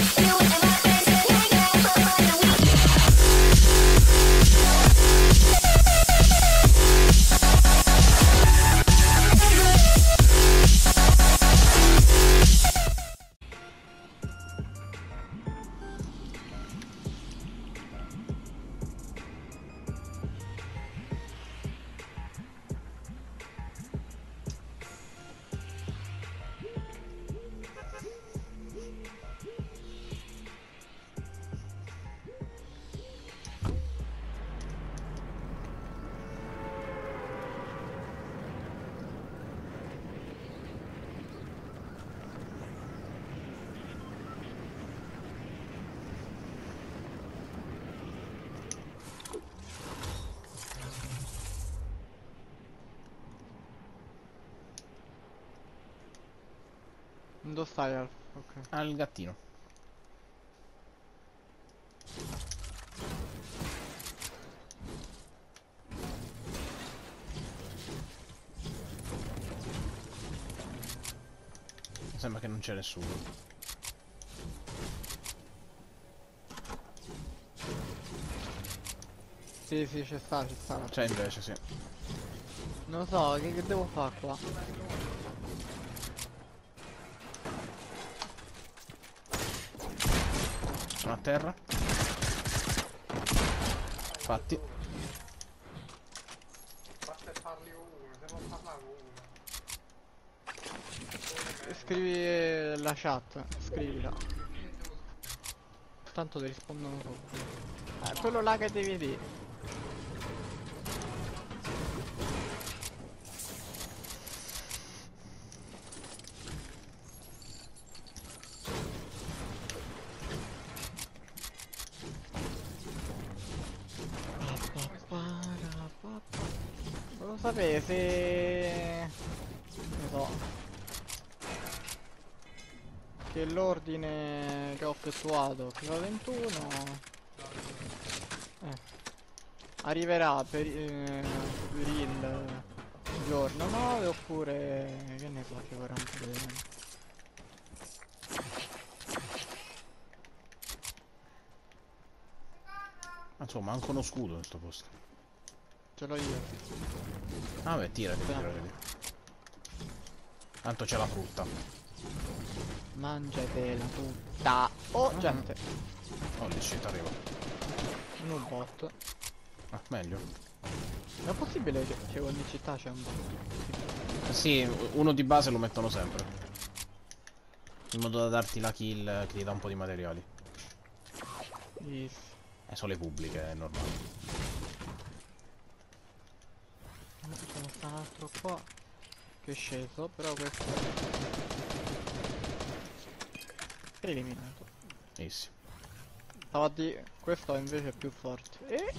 Dove stai, Alf? Ok. Ah, il gattino. Sembra che non c'è nessuno. Sì, sì, c'è sta, c'è sta. C'è invece, sì. Non lo so, che devo fare qua? Sono a terra. Infatti. Basta farli uno, se non parlavo uno. Scrivi la chat, scrivila. Tanto ti rispondono tutti. Quello là che devi dire. Volevo sapere se... non so. Che l'ordine che ho effettuato FIFA 21 arriverà per il giorno 9 oppure che ne so, che 42. Insomma, anche uno scudo in sto posto. Ce l'ho io. Ah beh, tirati, tirati. Tanto c'è la frutta. Mangiatela tutta. Oh, gente. Oh, lì shit arriva. Un bot. Ah, meglio. È possibile che ogni città c'è un bot? Sì, uno di base lo mettono sempre. In modo da darti la kill che ti dà un po' di materiali. Sono le pubbliche, è normale. Ce ne sta un altro qua che è sceso, però questo è eliminato. Sì. Stavo a dire, questo invece è più forte.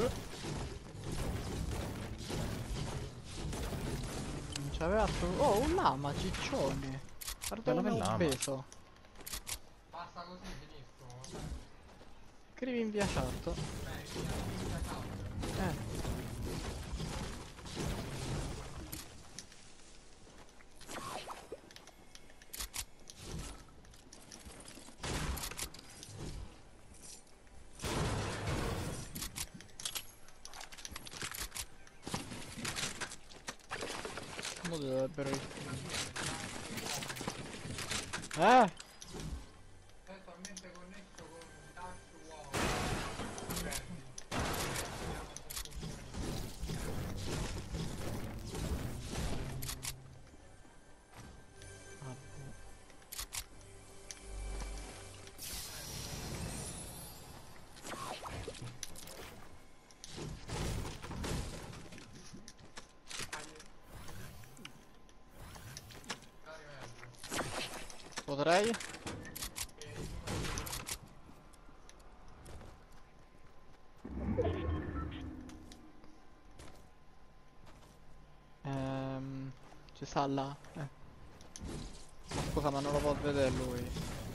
Non c'aveva oh, un lama ciccione. Guarda Bello come bel è lama. obeso. Basta così, finisco. Scrivi in via chat. Mo dovrebbero È attualmente connesso con Touch Wow. Potrei? Ci sta là? Scusa, ma non lo può vedere lui.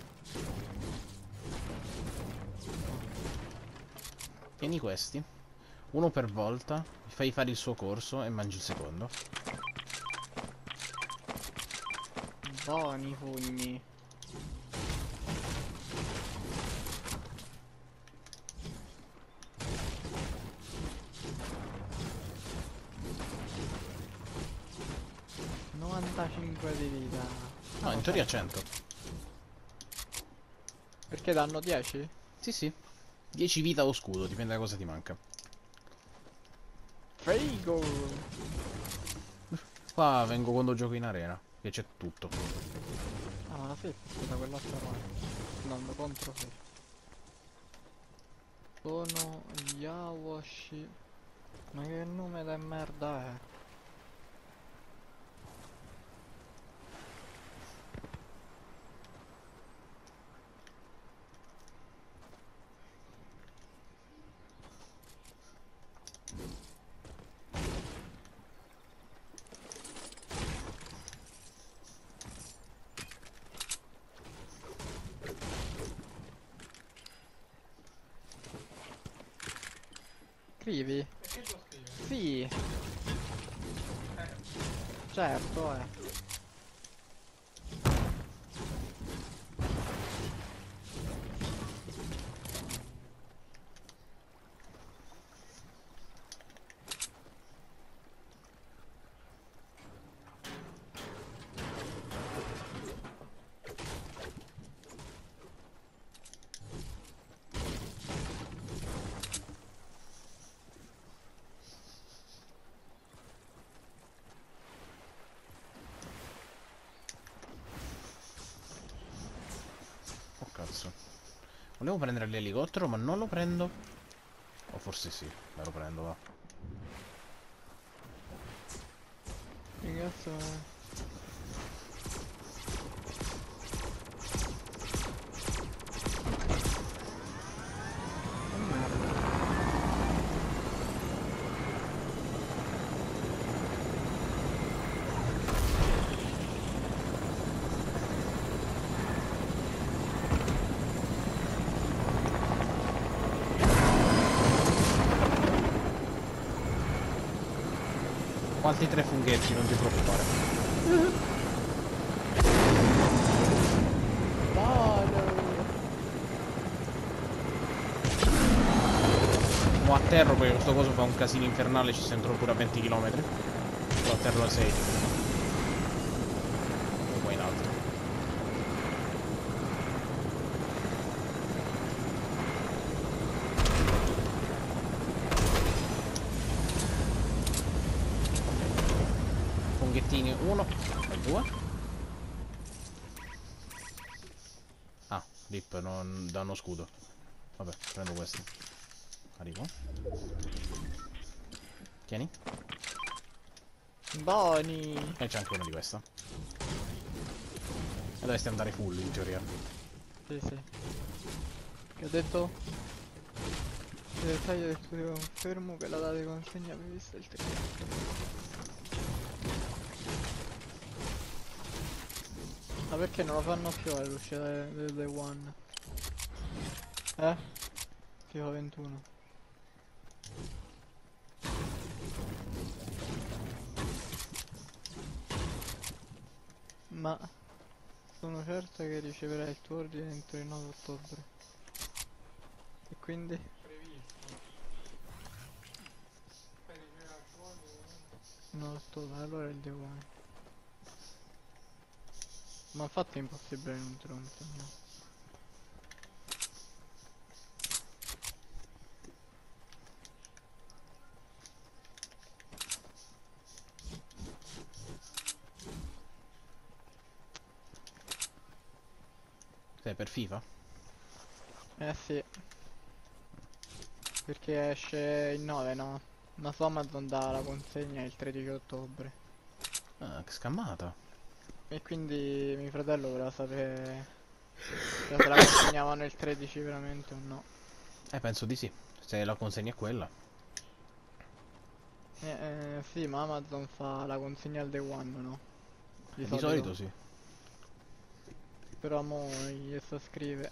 Tieni questi. Uno per volta. Fai fare il suo corso e mangi il secondo. Buoni i pugni. 5 di vita. No, in teoria 100. Perché danno 10? Sì, sì. 10 vita o scudo, dipende da cosa ti manca. Figo! Qua vengo quando gioco in arena, che c'è tutto. Ah, ma la Faith è da quell'altra parte. Andando contro Faith. Sono Yawashi. Ma che nome da merda è? Scrivi? Perché devo scrivere? Sì, certo, Oh cazzo. Volevo prendere l'elicottero, ma non lo prendo. O forse sì, me lo prendo, va. Che cazzo è? Che merda. Quanti 3 funghetti, non ti preoccupare. Mo atterro perché questo coso fa un casino infernale, ci sentono pure a 20 km. Però atterro a 6. O poi in alto. Funghettini 1 e 2. Ah, rip, non danno scudo. Vabbè, prendo questo. Arrivo. Tieni. Boni! E c'è anche una di questa. E dovresti andare full in teoria. Sì, sì. Che ho detto? Il dettaglio del studio confermo che la data di consegna prevista è il 3. Ma perché non lo fanno più all'uscita del Day One? FIFA 21. Ma sono certo che riceverai il tuo ordine entro il 9 ottobre. E quindi? Previsto. Per ricevere al tuo 9 ottobre, allora è il Day One. Ma infatti è impossibile non interrompermi. Sei per FIFA? Eh sì, perché esce il 9, no? Ma su Amazon dà la consegna il 13 ottobre. Ah, che scammata. E quindi mio fratello voleva sapere se la consegnavano il 13 veramente o no. Penso di sì. Se la consegna è quella. Sì, ma Amazon fa la consegna al day one, no? Di Di solito. solito sì. Però mo gli sto a scrivere.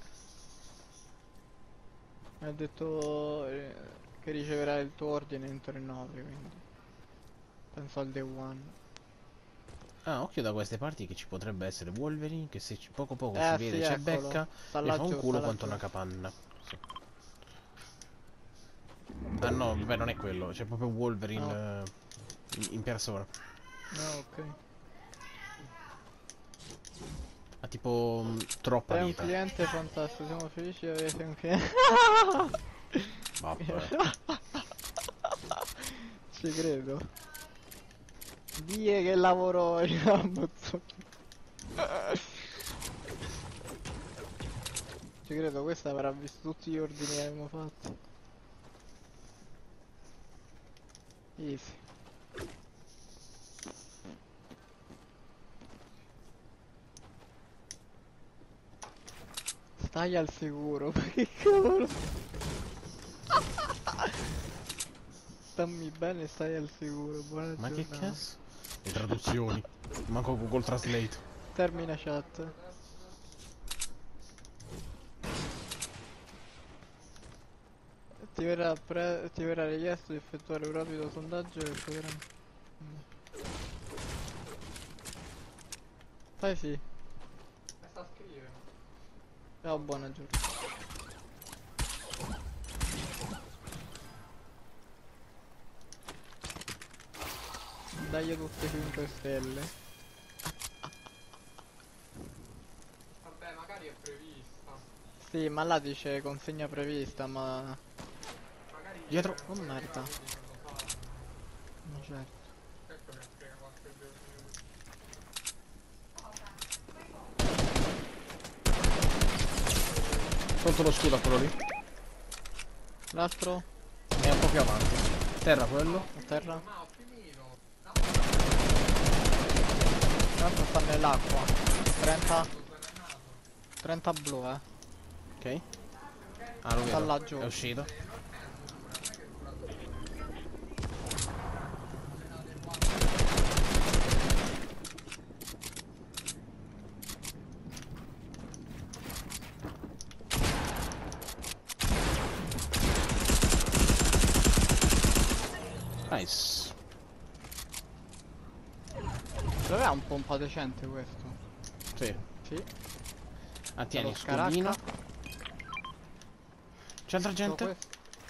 Mi ha detto che riceverai il tuo ordine entro il 9, quindi penso al day one. Ah, occhio da queste parti che ci potrebbe essere Wolverine che se poco poco ci Sì, vede, ci eccolo. becca Sta e fa laggiù, un sta culo quanto laggiù. una capanna. Sì. Ah no, beh, non è quello, c'è proprio Wolverine No, in persona. no, ok. Ha tipo troppa Sei un vita. cliente fantastico, siamo felici di avere un cliente. Vabbè. Ci credo. Die che lavoro in Amazon. Ci credo, questa avrà visto tutti gli ordini che abbiamo fatto. Easy. Stai al sicuro, ma che cavolo. Stammi bene, stai al sicuro, buona Ma che giornata. cazzo? Le traduzioni. Manco Google Translate. Termina chat. Ti verrà richiesto di effettuare un rapido sondaggio del programma. Fai sì. Sta scrivendo. Ciao, buona giornata. Dai tutte 5 stelle. Vabbè, magari è prevista. Sì, ma là dice consegna prevista, ma... Magari Dietro. Oh merda. non lo fanno. Ma certo. Ecco che frega qualche giorno. Tolto lo scudo a quello lì. L'altro? È un po' più avanti. Terra quello. A terra? Ma ho finito. L'altro sta nell'acqua. 30. Sono nato. 30 blu, Ok. Ah, lo Sta vedo. là giù. È uscito. Nice. Dov'è un pompa decente questo? Sì. Sì. Ah, tieni, Lo scaracca. scudino. C'è altra Solo gente? questo.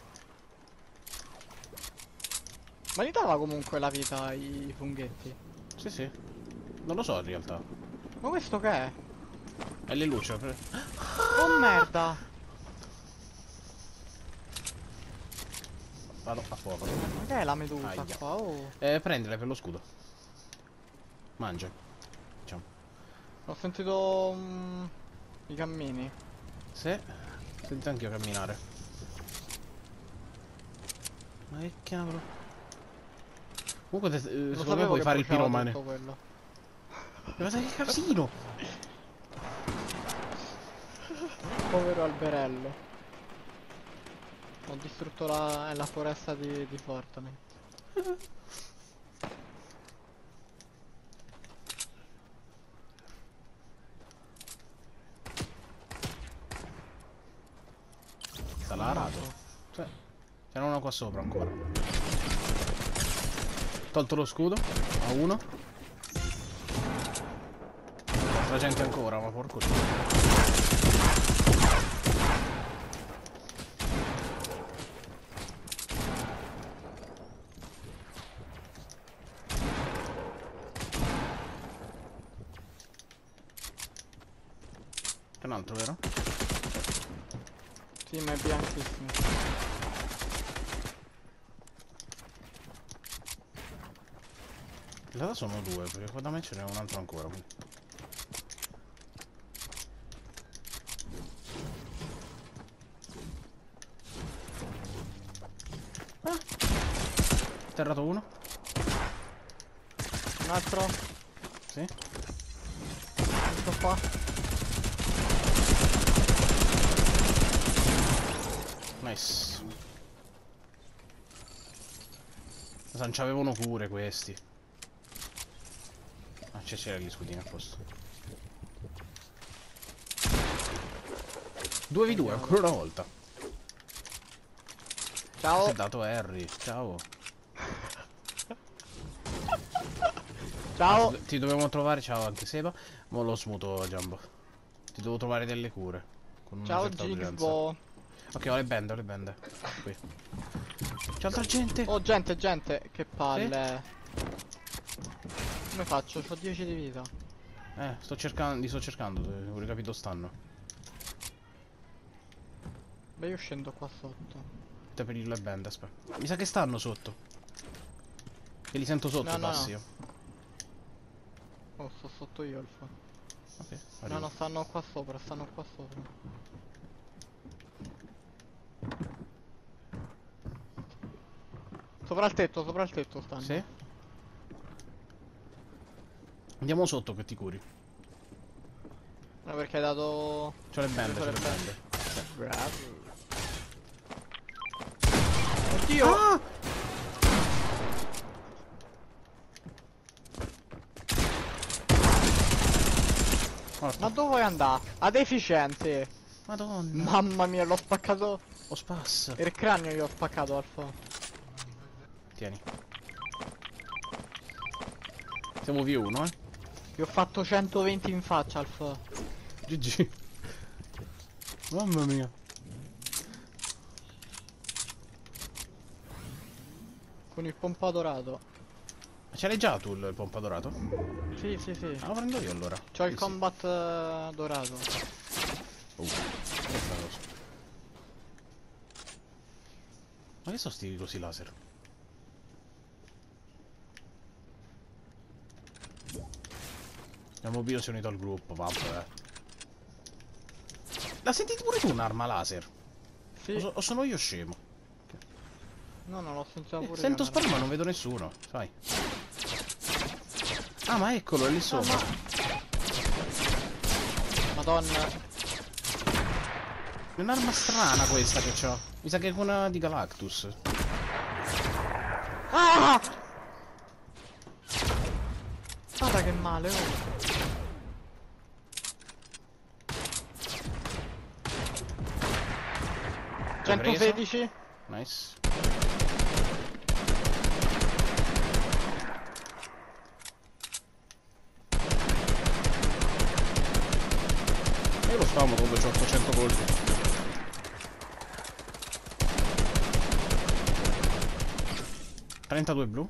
Ma gli dava comunque la vita ai funghetti? Sì, sì. Non lo so in realtà. Ma questo che è? È le luci. Oh merda! Vado a fuoco. Ma che è la medusa Aia. qua? Oh. Prendile per lo scudo. Mangia. Diciamo. Ho sentito i cammini. Sì. Sento anch'io camminare. Ma che cavolo. Comunque Lo secondo me sapevo puoi che fare il bruciava piromane. tutto quello. Guarda che casino. Povero alberello. Ho distrutto la foresta di Fortnite. Sta larato. Cioè. Ce n'è uno qua sopra ancora. Tolto lo scudo. A uno. Altra gente ancora, ma porco dio. C'è un altro, vero? Sì, ma è bianchissimo. In realtà sono due, perché qua da me ce n'è un altro ancora. Quindi. Ah. Atterrato uno. Un altro? Sì. Questo qua? Nice. Non c'avevano cure questi. Ah, c'era gli scudini a posto. 2v2 ancora una volta. Ciao! Si è dato Harry. Ciao. Ciao! Ti dovevamo trovare, ciao anche Seba. Ma lo smuto Jumbo. Ti devo trovare delle cure. Con una Ciao certa urgenza. Gigbo! Ok, ho le bende, ho le bende. Qui. C'è altra gente. Oh gente, gente! Che palle! Come faccio? C'ho 10 di vita. sto cercando, pure capito stanno. Beh, io scendo qua sotto. Te per le band, aspetta. Mi sa che stanno sotto. Che li sento sotto No, i no, passi no. io. Oh, sto sotto io, Alfa. Ok, No, arrivo. no, stanno qua sopra, stanno qua sopra. Sopra il tetto stanno. Sì? Andiamo sotto che ti curi. No, perché hai dato... C'ho le band, c'ho C'ho le le band. Bravo. Oddio! Ah! Morto. Ma dove vuoi andare? Ad efficienze! Madonna. Mamma mia, l'ho spaccato. Ho spas. Il cranio gli ho spaccato, Alfa. Tieni. Siamo V1, Gli ho fatto 120 in faccia, Alfa. GG. Mamma mia. Con il pompa dorato. Ma ce l'hai già tu il pompa dorato? Sì, sì, sì. Ah, lo prendo io allora. C'ho il Sì, sì. combat dorato. Questa cosa. Ma che sono sti cosi laser? Abbiamo Bio si è unito al gruppo, vabbè. La sentite pure tu un'arma laser? Sì. O sono io scemo? No, no, l'ho sentito pure Sento io, sparare ma non vedo nessuno, sai. Ah, ma eccolo, è lì sopra. Madonna. È un'arma strana questa che c'ho. Mi sa che è una di Galactus. Ah! Guarda che male, oh. L'hai preso? 116? Nice. Io lo spamo quando c'ho 800 colpi. $32 blu.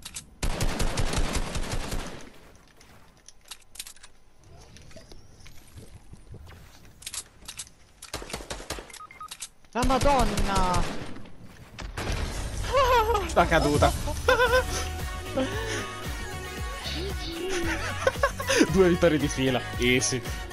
La madonna! Sta caduta. 2 vittorie di fila. Easy.